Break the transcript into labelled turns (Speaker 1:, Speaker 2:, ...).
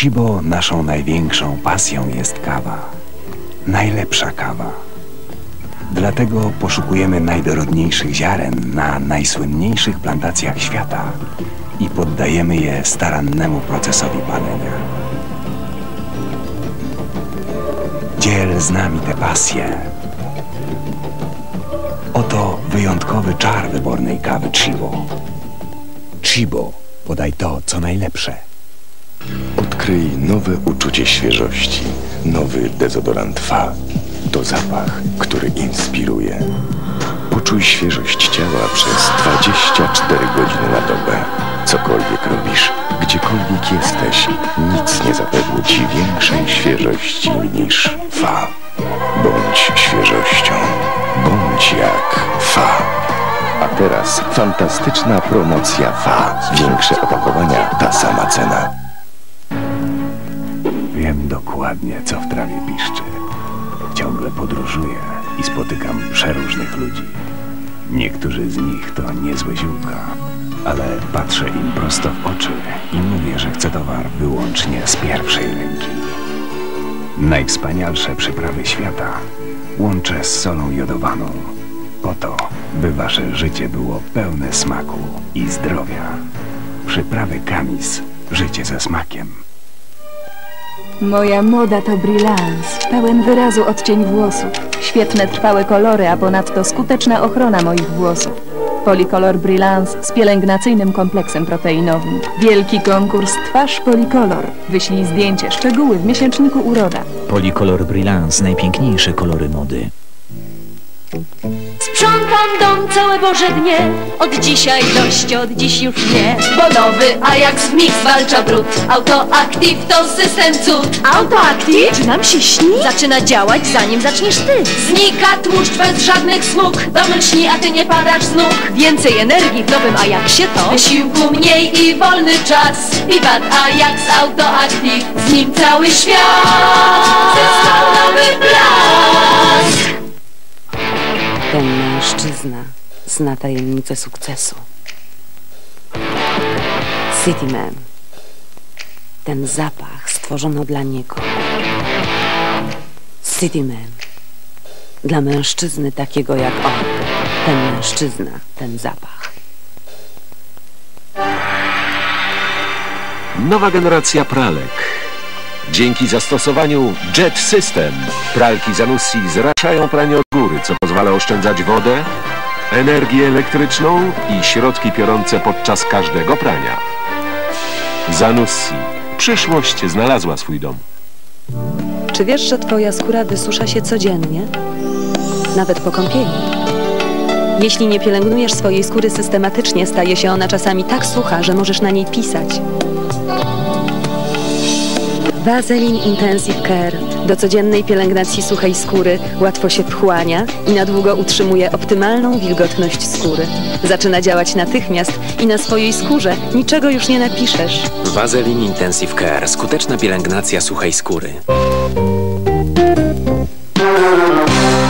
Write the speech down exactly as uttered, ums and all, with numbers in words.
Speaker 1: Chibo naszą największą pasją jest kawa. Najlepsza kawa. Dlatego poszukujemy najdorodniejszych ziaren na najsłynniejszych plantacjach świata i poddajemy je starannemu procesowi palenia. Dziel z nami tę pasję. Oto wyjątkowy czar wybornej kawy Chibo. Chibo, podaj to, co najlepsze.
Speaker 2: Odkryj nowe uczucie świeżości, nowy dezodorant Fa. To zapach, który inspiruje. Poczuj świeżość ciała przez dwadzieścia cztery godziny na dobę. Cokolwiek robisz, gdziekolwiek jesteś, nic nie zapewni ci większej świeżości niż Fa. Bądź świeżością. Bądź jak Fa. A teraz fantastyczna promocja Fa. Większe opakowania, ta sama cena.
Speaker 1: Wiem dokładnie, co w trawie piszczy. Ciągle podróżuję i spotykam przeróżnych ludzi. Niektórzy z nich to niezłe ziółka, ale patrzę im prosto w oczy i mówię, że chcę towar wyłącznie z pierwszej ręki. Najwspanialsze przyprawy świata łączę z solą jodowaną, po to, by wasze życie było pełne smaku i zdrowia. Przyprawy Kamis. Życie ze smakiem.
Speaker 3: Moja moda to Brilance, pełen wyrazu odcień włosów, świetne trwałe kolory, a ponadto skuteczna ochrona moich włosów. Policolor Brilance z pielęgnacyjnym kompleksem proteinowym. Wielki konkurs Twarz Policolor. Wyślij zdjęcie, szczegóły w miesięczniku Uroda.
Speaker 4: Policolor Brilance, najpiękniejsze kolory mody.
Speaker 5: Sprzątam dom całe Boże dnie. Od dzisiaj dość, od dziś już nie. Bo nowy Ajax w mix zwalcza brud. Autoactive to system cud. Autoactive? Czy nam się śni? Zaczyna działać zanim zaczniesz ty. Znika tłuszcz bez żadnych smug. Dom lśni, a ty nie padasz z nóg. Więcej energii w nowym Ajaxie to wysiłku mniej i wolny czas. Wiwat Ajax Autoactive. Z nim cały świat zyskał nowy blask.
Speaker 6: Ten mężczyzna zna tajemnicę sukcesu. Cityman. Ten zapach stworzono dla niego. Cityman. Dla mężczyzny takiego jak on. Ten mężczyzna, ten zapach.
Speaker 7: Nowa generacja pralek. Dzięki zastosowaniu Jet System pralki Zanussi zraszają pranie od góry, co pozwala oszczędzać wodę, energię elektryczną i środki piorące podczas każdego prania. Zanussi. Przyszłość znalazła swój dom.
Speaker 6: Czy wiesz, że twoja skóra wysusza się codziennie? Nawet po kąpieli. Jeśli nie pielęgnujesz swojej skóry systematycznie, staje się ona czasami tak sucha, że możesz na niej pisać. Vaseline Intensive Care do codziennej pielęgnacji suchej skóry łatwo się wchłania i na długo utrzymuje optymalną wilgotność skóry. Zaczyna działać natychmiast i na swojej skórze niczego już nie napiszesz.
Speaker 8: Vaseline Intensive Care. Skuteczna pielęgnacja suchej skóry.